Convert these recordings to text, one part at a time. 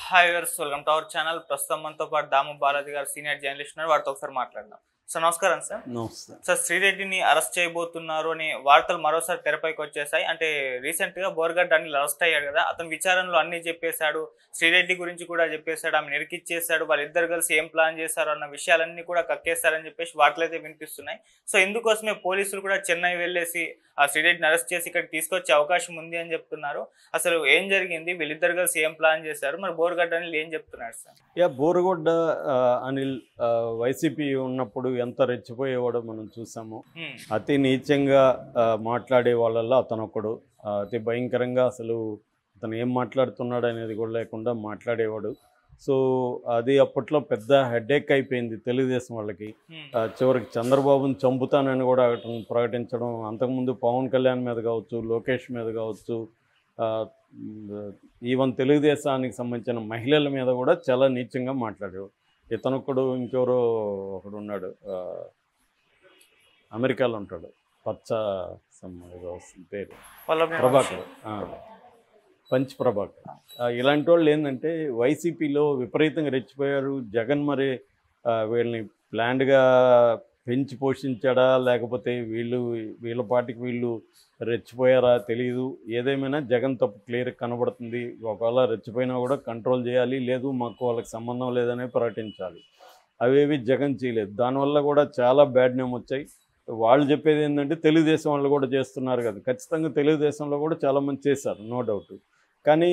Hi viewers, welcome to our channel. ప్రస్తుతం మనతో పాటు దాము బాలాజీ గారు సీనియర్ జర్నలిస్ట్ ఉన్నారు. వారితో ఒకసారి మాట్లాడదాం. సార్ నమస్కారం సార్. నమస్తే. సార్, శ్రీరెడ్డిని అరెస్ట్ చేయబోతున్నారు అని వార్తలు మరోసారి తెరపైకి వచ్చేసాయి. అంటే రీసెంట్ గా బోర్గడ్డ అనిల్ అరెస్ట్ అయ్యాడు కదా, అతను విచారణలో అన్ని చెప్పేశాడు, శ్రీరెడ్డి గురించి కూడా చెప్పేశాడు, ఆమె నిరికిచ్చేశాడు, వాళ్ళిద్దరు కలిసి ఏం ప్లాన్ చేశారు అన్న విషయాలన్నీ కూడా కక్కేశారని చెప్పేసి వార్తలు అయితే వినిపిస్తున్నాయి. సో ఇందుకోసమే పోలీసులు కూడా చెన్నై వెళ్ళేసి ఆ శ్రీరెడ్డిని అరెస్ట్ చేసి ఇక్కడికి తీసుకొచ్చే అవకాశం ఉంది అని చెప్తున్నారు. అసలు ఏం జరిగింది, వీళ్ళిద్దరు కలిసి ఏం ప్లాన్ చేశారు, మరి బోర్గడ్డ అనిల్ ఏం చెప్తున్నాడు సార్? బోరుగొడ్డ అనిల్ వైసీపీ ఉన్నప్పుడు ఎంత రెచ్చిపోయేవాడో మనం చూసాము. అతి నీచంగా మాట్లాడే వాళ్ళల్లో అతను ఒకడు. అతి భయంకరంగా అసలు అతను ఏం మాట్లాడుతున్నాడు అనేది కూడా లేకుండా మాట్లాడేవాడు. సో అది అప్పట్లో పెద్ద హెడేక్ అయిపోయింది తెలుగుదేశం వాళ్ళకి. చివరికి చంద్రబాబుని చంపుతానని కూడా అతను ప్రకటించడం, అంతకుముందు పవన్ కళ్యాణ్ మీద కావచ్చు, లోకేష్ మీద కావచ్చు, ఈవెన్ తెలుగుదేశానికి సంబంధించిన మహిళల మీద కూడా చాలా నీచంగా మాట్లాడేవాడు. ఇతనొక్కడు, ఇంకెవరో ఒకడు ఉన్నాడు, అమెరికాలో ఉంటాడు, పచ్చ పేరు ప్రభాకర్, పంచ్ ప్రభాకర్. ఇలాంటి వాళ్ళు ఏంటంటే వైసీపీలో విపరీతంగా రెచ్చిపోయారు. జగన్ మరి వీళ్ళని ప్లాన్డ్గా పెంచి పోషించాడా, లేకపోతే వీళ్ళ పాటికి వీళ్ళు రెచ్చిపోయారా తెలియదు. ఏదేమైనా జగన్ తప్పు క్లియర్ కనబడుతుంది. ఒకవేళ రెచ్చిపోయినా కూడా కంట్రోల్ చేయాలి, లేదు మాకు వాళ్ళకి సంబంధం లేదనే ప్రకటించాలి. అవేవి జగన్ చేయలేదు. దానివల్ల కూడా చాలా బ్యాడ్ నేమ్ వచ్చాయి. వాళ్ళు చెప్పేది ఏంటంటే తెలుగుదేశం వాళ్ళు కూడా చేస్తున్నారు కదా. ఖచ్చితంగా తెలుగుదేశంలో కూడా చాలామంది చేశారు, నో డౌట్. కానీ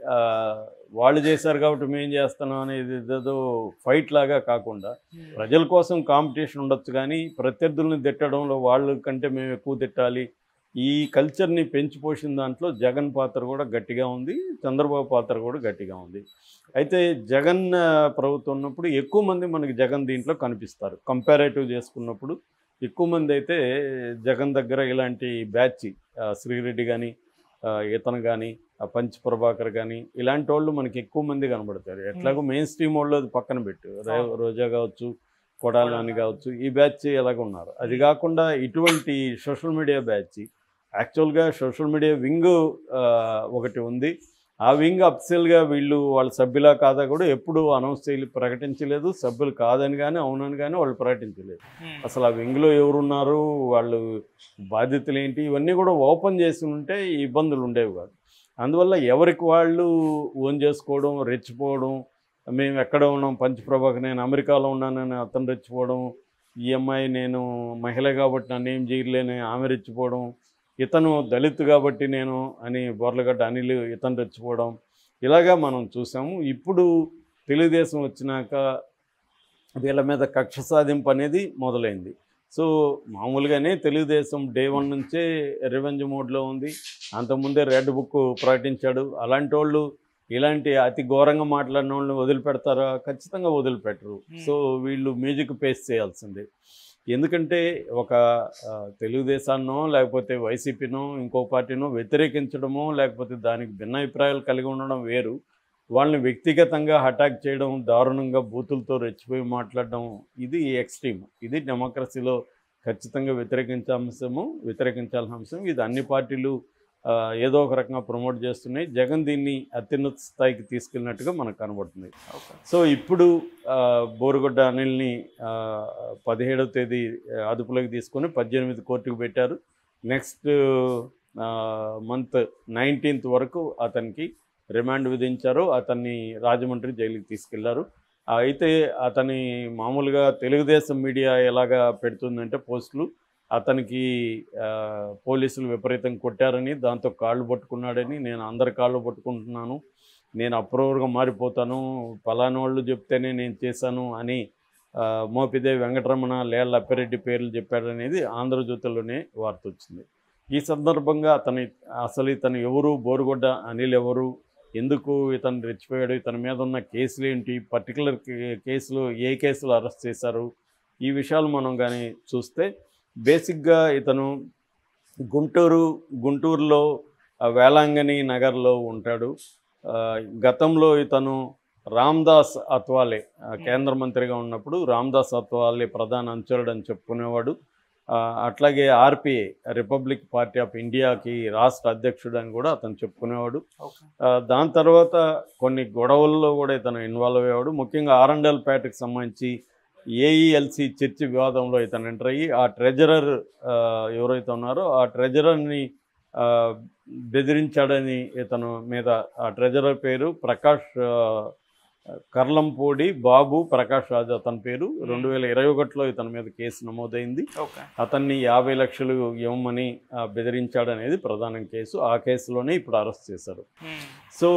వాళ్ళు చేశారు కాబట్టి మేము చేస్తున్నాం అనేది ఏదో ఫైట్ లాగా కాకుండా ప్రజల కోసం కాంపిటీషన్ ఉండొచ్చు, కానీ ప్రత్యర్థుల్ని తిట్టడంలో వాళ్ళ కంటే మేము ఎక్కువ తిట్టాలి, ఈ కల్చర్ని పెంచి పోసిన దాంట్లో జగన్ పాత్ర కూడా గట్టిగా ఉంది, చంద్రబాబు పాత్ర కూడా గట్టిగా ఉంది. అయితే జగన్ ప్రభుత్వం ఉన్నప్పుడు ఎక్కువ మంది మనకి జగన్ దీంట్లో కనిపిస్తారు. కంపారేటివ్ చేసుకున్నప్పుడు ఎక్కువ మంది అయితే జగన్ దగ్గర ఇలాంటి బ్యాచ్, శ్రీరెడ్డి కానీ, ఇతను కానీ, పంచ్ ప్రభాకర్ కానీ, ఇలాంటి వాళ్ళు మనకి ఎక్కువ మంది కనబడతారు. ఎట్లాగో మెయిన్ స్ట్రీమ్ వాళ్ళు అది పక్కన పెట్టు, రోజా కావచ్చు, కొడాలని కావచ్చు, ఈ బ్యాచ్ ఎలాగ ఉన్నారు. అది కాకుండా ఇటువంటి సోషల్ మీడియా బ్యాచ్, యాక్చువల్గా సోషల్ మీడియా వింగ్ ఒకటి ఉంది. ఆ వింగ్ అఫీషియల్గా వీళ్ళు వాళ్ళ సభ్యులా కాదా కూడా ఎప్పుడు అనౌన్స్ చేయాలి, ప్రకటించలేదు. సభ్యులు కాదని కానీ అవునని కానీ వాళ్ళు ప్రకటించలేదు. అసలు ఆ వింగ్లో ఎవరున్నారు, వాళ్ళు బాధ్యతలు ఏంటి, ఇవన్నీ కూడా ఓపెన్ చేసి ఉంటే ఈ ఇబ్బందులు ఉండేవి కాదు. అందువల్ల ఎవరికి వాళ్ళు ఓన్ చేసుకోవడం, రెచ్చిపోవడం, మేము ఎక్కడ ఉన్నాం, పంచ్ ప్రభాకర్ నేను అమెరికాలో ఉన్నానని అతను రెచ్చిపోవడం, ఈ అమ్మాయి నేను మహిళ కాబట్టి నన్ను ఏం చేయలేని ఆమె రెచ్చిపోవడం, ఇతను దళిత్ కాబట్టి నేను అని బోర్లగడ్డ అనిల్ ఇతను రెచ్చిపోవడం, ఇలాగా మనం చూసాము. ఇప్పుడు తెలుగుదేశం వచ్చినాక వీళ్ళ మీద కక్ష సాధింపు అనేది మొదలైంది. సో మామూలుగానే తెలుగుదేశం డే 1 నుంచే రివెంజ్ మోడ్లో ఉంది. అంతకుముందే రెడ్ బుక్ ప్రకటించాడు. అలాంటి వాళ్ళు ఇలాంటి అతి ఘోరంగా మాట్లాడిన వాళ్ళని వదిలిపెడతారా? ఖచ్చితంగా వదిలిపెట్టరు. సో వీళ్ళు మ్యూజిక్ పేస్ చేయాల్సిందే. ఎందుకంటే ఒక తెలుగుదేశాన్నో లేకపోతే వైసీపీనో ఇంకో పార్టీనో వ్యతిరేకించడమో లేకపోతే దానికి భిన్నాభిప్రాయాలు కలిగి ఉండడం వేరు. వాళ్ళని వ్యక్తిగతంగా అటాక్ చేయడం, దారుణంగా బూతులతో రెచ్చిపోయి మాట్లాడడం, ఇది ఎక్స్ట్రీమ్. ఇది డెమోక్రసీలో ఖచ్చితంగా వ్యతిరేకించాల్సిన అంశం. ఇది అన్ని పార్టీలు ఏదో ఒక రకంగా ప్రమోట్ చేస్తున్నాయి. జగన్ దీన్ని అత్యున్నత స్థాయికి తీసుకెళ్ళినట్టుగా మనకు కనబడుతుంది. సో ఇప్పుడు బోరుగడ్డ అనిల్ని 17వ తేదీ అదుపులోకి తీసుకొని 18 కోర్టుకు పెట్టారు. నెక్స్ట్ మంత్ 19th వరకు అతనికి రిమాండ్ విధించారు. అతన్ని రాజమండ్రి జైలుకి తీసుకెళ్లారు. అయితే అతని మామూలుగా తెలుగుదేశం మీడియా ఎలాగా పెడుతుందంటే పోస్టులు, అతనికి పోలీసులు విపరీతంగా కొట్టారని, దాంతో కాళ్ళు పట్టుకున్నాడని, నేను అందరి కాళ్ళు పట్టుకుంటున్నాను, నేను అప్రూవర్గా మారిపోతాను, పలానా వాళ్ళు చెప్తేనే నేను చేశాను అని మోపిదేవి వెంకటరమణ, లేళ్ల అప్పిరెడ్డి పేర్లు చెప్పాడనేది ఆంధ్రజ్యోతిలోనే వార్త వచ్చింది. ఈ సందర్భంగా అసలు ఇతను ఎవరు, బోరుగొడ్డ అనిల్ ఎవరు, ఎందుకు ఇతను రెచ్చిపోయాడు, ఇతని మీద ఉన్న కేసులు ఏంటి, పర్టికులర్ కేసులు ఏ కేసులు అరెస్ట్ చేశారు, ఈ విషయాలు మనం కానీ చూస్తే బేసిక్గా ఇతను గుంటూరులో వేలాంగణి నగర్లో ఉంటాడు. గతంలో ఇతను రామ్దాస్ అత్వాలే కేంద్ర మంత్రిగా ఉన్నప్పుడు రామ్దాస్ అత్వాలే ప్రధాన అనుచరుడు అని చెప్పుకునేవాడు. అట్లాగే ఆర్పిఐ రిపబ్లిక్ పార్టీ ఆఫ్ ఇండియాకి రాష్ట్ర అధ్యక్షుడు అని కూడా అతను చెప్పుకునేవాడు. దాని తర్వాత కొన్ని గొడవల్లో కూడా ఇతను ఇన్వాల్వ్ అయ్యేవాడు. ముఖ్యంగా ఆరండల్పేటకు సంబంధించి ఏఈఎల్సి చర్చి వివాదంలో ఇతను ఎంటర్ అయ్యి ఆ ట్రెజరర్ ఎవరైతే ఉన్నారో ఆ ట్రెజరర్ని బెదిరించాడని ఇతను మీద, ఆ ట్రెజరర్ పేరు ప్రకాష్ కర్లంపూడి బాబు ప్రకాష్ రాజు అతని పేరు. 2021లో ఇతని మీద కేసు నమోదైంది. అతన్ని 50 లక్షలు ఇవ్వమని బెదిరించాడనేది ప్రధాన కేసు. ఆ కేసులోనే ఇప్పుడు అరెస్ట్ చేశారు. సో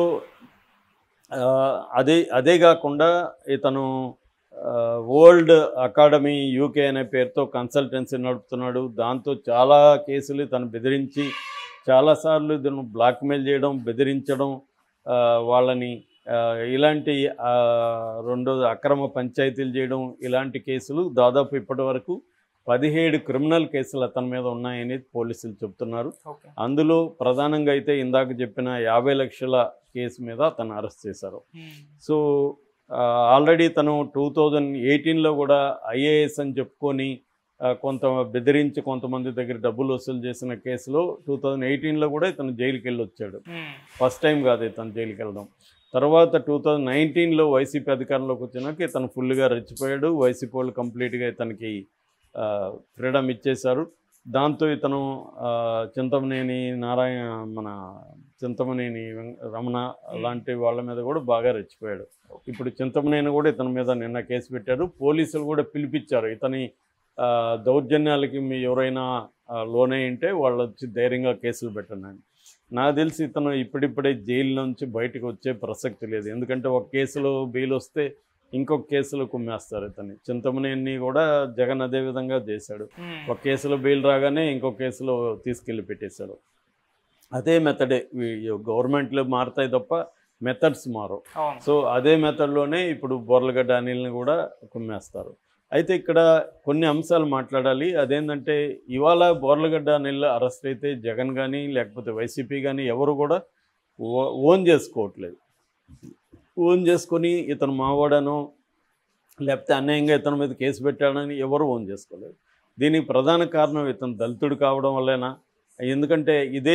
అదే కాకుండా ఇతను వరల్డ్ అకాడమీ యూకే అనే పేరుతో కన్సల్టెన్సీ నడుపుతున్నాడు. దాంతో చాలా కేసులు ఇతను బెదిరించి చాలాసార్లు ఇతను బ్లాక్మెయిల్ చేయడం, బెదిరించడం, వాళ్ళని ఇలాంటి అక్రమ పంచాయతీలు చేయడం, ఇలాంటి కేసులు దాదాపు ఇప్పటి వరకు 17 క్రిమినల్ కేసులు అతని మీద ఉన్నాయని పోలీసులు చెప్తున్నారు. అందులో ప్రధానంగా అయితే ఇందాక చెప్పిన 50 లక్షల కేసు మీద అతను అరెస్ట్ చేశారు. సో ఆల్రెడీ తను 2018లో కూడా ఐఏఎస్ అని చెప్పుకొని కొంత బెదిరించి కొంతమంది దగ్గర డబ్బులు వసూలు చేసిన కేసులో 2018లో కూడా ఇతను జైలుకి వెళ్ళి వచ్చాడు. ఫస్ట్ టైం కాదు ఇతను జైలుకి వెళ్ళడం. తర్వాత 2019లో వైసీపీ అధికారంలోకి వచ్చినాక ఇతను ఫుల్గా రెచ్చిపోయాడు. వైసీపీ వాళ్ళు కంప్లీట్గా ఇతనికి ఫ్రీడమ్ ఇచ్చేశారు. దాంతో ఇతను చింతమనేని రమణ లాంటి వాళ్ళ మీద కూడా బాగా రెచ్చిపోయాడు. ఇప్పుడు చింతమనేని కూడా ఇతని మీద నిన్న కేసు పెట్టారు. పోలీసులు కూడా పిలిపించారు ఇతని దౌర్జన్యాలకి మీ ఎవరైనా లోనే ఉంటే వాళ్ళు వచ్చి ధైర్యంగా కేసులు పెట్టండి. నాకు తెలిసి ఇతను ఇప్పుడిప్పుడే జైలు నుంచి బయటకు వచ్చే ప్రసక్తి లేదు. ఎందుకంటే ఒక కేసులో బెయిల్ వస్తే ఇంకొక కేసులో కుమ్మేస్తారు ఇతన్ని. చింతమనేని కూడా జగన్ అదే విధంగా చేశాడు. ఒక కేసులో బెయిల్ రాగానే ఇంకొక కేసులో తీసుకెళ్ళి పెట్టేశాడు. అదే మెథడే. గవర్నమెంట్లు మారుతాయి తప్ప మెథడ్స్ మారవు. సో అదే మెథడ్లోనే ఇప్పుడు బోర్లగడ్డ అనిల్ని కూడా కుమ్మేస్తారు. అయితే ఇక్కడ కొన్ని అంశాలు మాట్లాడాలి. అదేంటంటే ఇవాళ బోర్లగడ్డ అనిల్ అరెస్ట్ అయితే జగన్ కానీ లేకపోతే వైసీపీ కానీ ఎవరు కూడా ఓన్ చేసుకోవట్లేదు. ఓన్ చేసుకొని ఇతను మావాడనో లేకపోతే అన్యాయంగా ఇతని మీద కేసు పెట్టాడని ఎవరు ఓన్ చేసుకోలేదు. దీనికి ప్రధాన కారణం ఇతను దళితుడు కావడం వల్లేనా? ఎందుకంటే ఇదే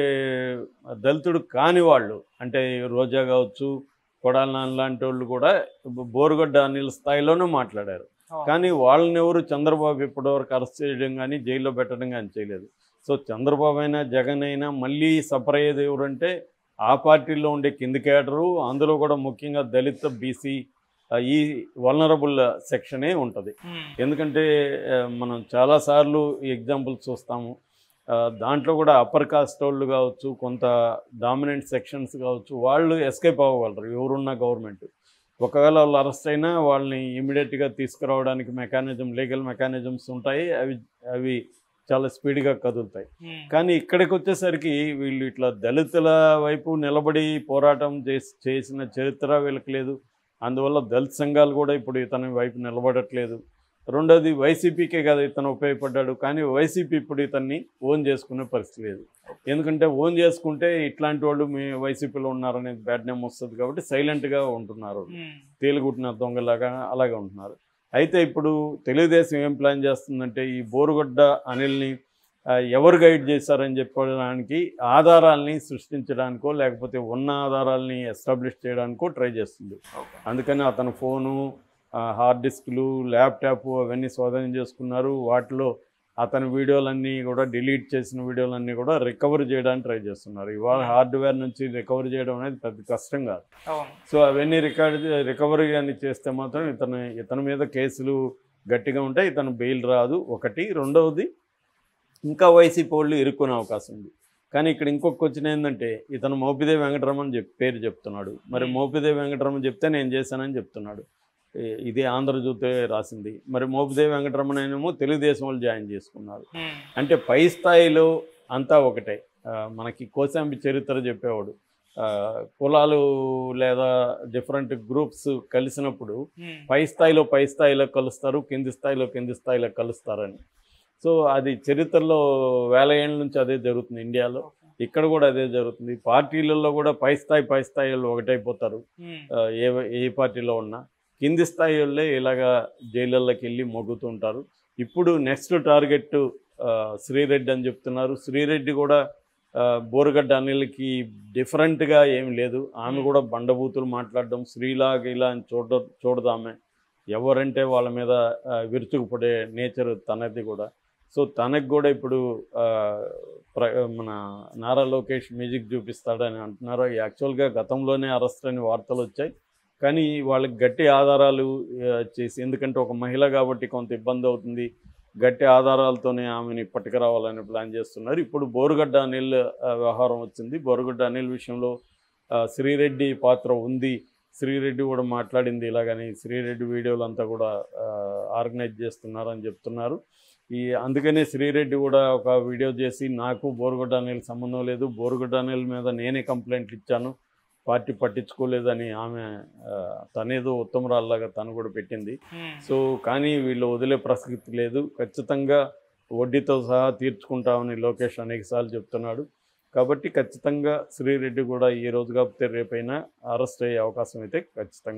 దళితుడు కాని వాళ్ళు అంటే రోజా కావచ్చు, కొడాలి నాని లాంటి వాళ్ళు కూడా బోరుగడ్డ అనిల్ స్థాయిలోనే మాట్లాడారు. కానీ వాళ్ళని ఎవరు చంద్రబాబు ఇప్పటివరకు అరెస్ట్ చేయడం కానీ జైల్లో పెట్టడం కానీ చేయలేదు. సో చంద్రబాబు అయినా జగన్ అయినా మళ్ళీ సఫర్ అయ్యేది ఎవరంటే ఆ పార్టీలో ఉండే కింది కేడరు, అందులో కూడా ముఖ్యంగా దళిత బీసీ ఈ వల్నరబుల్ సెక్షనే ఉంటుంది. ఎందుకంటే మనం చాలాసార్లు ఈ ఎగ్జాంపుల్స్ చూస్తాము. దాంట్లో కూడా అప్పర్ కాస్ట్ వాళ్ళు కావచ్చు, కొంత డామినెంట్ సెక్షన్స్ కావచ్చు, వాళ్ళు ఎస్కేప్ అవ్వగలరు ఎవరున్న గవర్నమెంట్. ఒకవేళ వాళ్ళు అరెస్ట్ అయినా వాళ్ళని ఇమీడియట్గా తీసుకురావడానికి లీగల్ మెకానిజమ్స్ ఉంటాయి. అవి చాలా స్పీడ్గా కదులుతాయి. కానీ ఇక్కడికి వచ్చేసరికి వీళ్ళు ఇట్లా దళితుల వైపు నిలబడి పోరాటం చేసిన చరిత్ర వీళ్ళకి లేదు. అందువల్ల దళిత సంఘాలు కూడా ఇప్పుడు ఇతని వైపు నిలబడట్లేదు. రెండోది వైసీపీకే కదా ఇతను ఉపయోగపడ్డాడు. కానీ వైసీపీ ఇప్పుడు ఇతన్ని ఓన్ చేసుకునే పరిస్థితి లేదు. ఎందుకంటే ఓన్ చేసుకుంటే ఇట్లాంటి వాళ్ళు మీ వైసీపీలో ఉన్నారనేది బ్యాడ్ నేమ్ వస్తుంది కాబట్టి సైలెంట్గా ఉంటున్నారు. తేలిగుట్టిన దొంగలాగా అలాగే ఉంటున్నారు. అయితే ఇప్పుడు తెలుగుదేశం ఏం ప్లాన్ చేస్తుందంటే ఈ బోరుగడ్డ అనిల్ని ఎవరు గైడ్ చేశారని చెప్పడానికి ఆధారాలని సృష్టించడానికో లేకపోతే ఉన్న ఆధారాలని ఎస్టాబ్లిష్ చేయడానికో ట్రై చేస్తుంది. అందుకని అతని ఫోను, హార్డ్ డిస్క్లు, ల్యాప్టాప్ అవన్నీ స్వాధీనం చేసుకున్నారు. వాటిలో అతని వీడియోలన్నీ కూడా డిలీట్ చేసిన వీడియోలన్నీ కూడా రికవర్ చేయడానికి ట్రై చేస్తున్నారు. ఇవాళ హార్డ్వేర్ నుంచి రికవర్ చేయడం అనేది పెద్ద కష్టం కాదు. సో అవన్నీ రికవరీ అని చేస్తే మాత్రం ఇతని మీద కేసులు గట్టిగా ఉంటాయి. ఇతను బెయిల్ రాదు ఒకటి. రెండవది ఇంకా వైసీపీ వాళ్ళు ఇరుక్కునే అవకాశం ఉంది. కానీ ఇక్కడ ఇంకొక వచ్చిన ఏంటంటే ఇతను మోపిదేవి వెంకటరమణ పేరు చెప్తున్నాడు. మరి మోపిదేవి వెంకటరమణ చెప్తే నేను చేశానని చెప్తున్నాడు. ఇదే ఆంధ్రజ్యోతి రాసింది. మరి మోపిదేవి వెంకటరమణేమో తెలుగుదేశం వాళ్ళు జాయిన్ చేసుకున్నారు. అంటే పై స్థాయిలో అంతా ఒకటే. మనకి కోశాంబి చరిత్ర చెప్పేవాడు, కులాలు లేదా డిఫరెంట్ గ్రూప్స్ కలిసినప్పుడు పై స్థాయిలో కలుస్తారు, కింది స్థాయిలో కలుస్తారని. సో అది చరిత్రలో వేల ఏళ్ళ నుంచి అదే జరుగుతుంది ఇండియాలో. ఇక్కడ కూడా అదే జరుగుతుంది. పార్టీలలో కూడా పై స్థాయిలో ఒకటైపోతారు. ఏ పార్టీలో ఉన్నా కింది స్థాయి వాళ్ళే ఇలాగా జైళ్ళకి వెళ్ళి మొగ్గుతుంటారు. ఇప్పుడు నెక్స్ట్ టార్గెట్ శ్రీరెడ్డి అని చెప్తున్నారు. శ్రీరెడ్డి కూడా బోరుగడ్డ అనిల్కి డిఫరెంట్గా ఏమి లేదు. ఆమె కూడా బండబూతులు మాట్లాడడం, శ్రీలాగా ఇలా అని చూడదామె, ఎవరంటే వాళ్ళ మీద విరుచుకుపడే నేచర్ తనది కూడా. సో తనకు కూడా ఇప్పుడు మన నారా లోకేష్ మ్యూజిక్ చూపిస్తాడని అంటున్నారు. యాక్చువల్గా గతంలోనే అరెస్ట్ అని వార్తలు వచ్చాయి, కానీ వాళ్ళకి గట్టి ఆధారాలు చేసి, ఎందుకంటే ఒక మహిళ కాబట్టి కొంత ఇబ్బంది అవుతుంది, గట్టి ఆధారాలతోనే ఆమెని పట్టుకురావాలని ప్లాన్ చేస్తున్నారు. ఇప్పుడు బోరుగడ్డ అనిల్ వ్యవహారం వచ్చింది. బోరుగడ్డ అనిల్ విషయంలో శ్రీరెడ్డి పాత్ర ఉంది, శ్రీరెడ్డి కూడా మాట్లాడింది ఇలాగని, శ్రీరెడ్డి వీడియోలు అంతా కూడా ఆర్గనైజ్ చేస్తున్నారని చెప్తున్నారు. అందుకనే శ్రీరెడ్డి కూడా ఒక వీడియో చేసి, నాకు బోరుగడ్డ అనిల్ సంబంధం లేదు, బోరుగడ్డ అనిల్ మీద నేనే కంప్లైంట్లు ఇచ్చాను, పార్టీ పట్టించుకోలేదని ఆమె తనేదో ఉత్తమరాల్లాగా తను కూడా పెట్టింది. సో కానీ వీళ్ళు వదిలే ప్రసక్తి లేదు, ఖచ్చితంగా వడ్డీతో సహా తీర్చుకుంటామని లోకేష్ అనేకసార్లు చెప్తున్నాడు. కాబట్టి ఖచ్చితంగా శ్రీరెడ్డి కూడా ఈ రోజు కాకపోతే రేపైనా అరెస్ట్ అయ్యే అవకాశం అయితే ఖచ్చితంగా